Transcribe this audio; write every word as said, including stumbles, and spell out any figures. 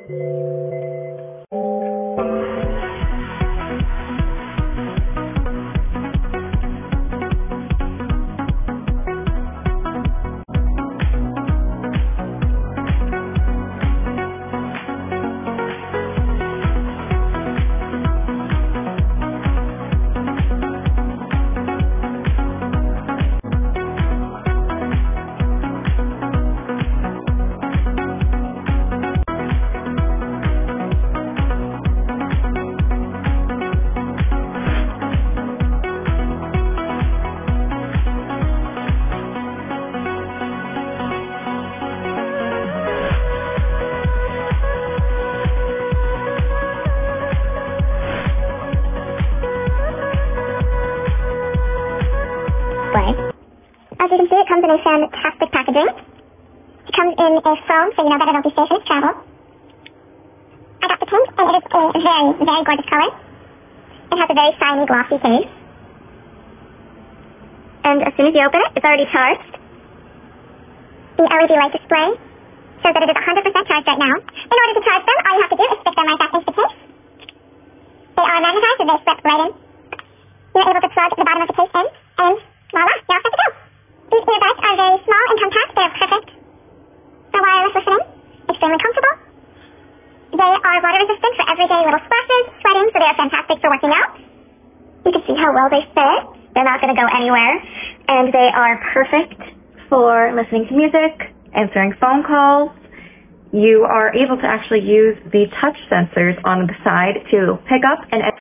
As you can see, it comes in a fantastic packaging. It comes in a foam, so you know that it'll be safe in its travel. I got the pink, and it is a very, very gorgeous color. It has a very shiny, glossy case. And as soon as you open it, it's already charged. The L E D light display shows that it is one hundred percent charged right now. In order to charge them, all you have to do is stick them right back into the case. They are magnetized, so they slip right in. You're able to plug the bottom of the case in, and voila, you're all set to go. These earbuds are very small and compact. They're perfect for wireless listening. Extremely comfortable. They are water resistant for everyday little splashes, sweating, so they are fantastic for working out. You can see how well they fit. They're not going to go anywhere. And they are perfect for listening to music, answering phone calls. You are able to actually use the touch sensors on the side to pick up and